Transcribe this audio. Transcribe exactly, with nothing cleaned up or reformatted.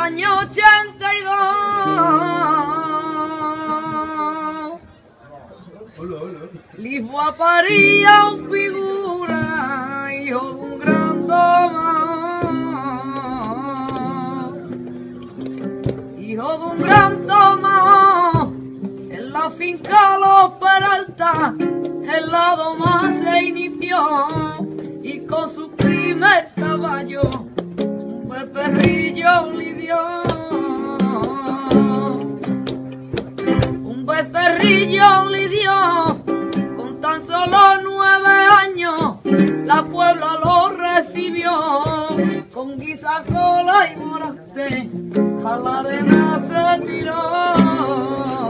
año ochenta y dos, Lisboa paría un figura, hijo de un gran domán, hijo de un gran domán, en la finca Los Peralta, el lado más se inició, y con su primer caballo, un becerrillo lidió. Un becerrillo lidió, con tan solo nueve años, la Puebla lo recibió, con guisa sola y morante, a la arena se tiró.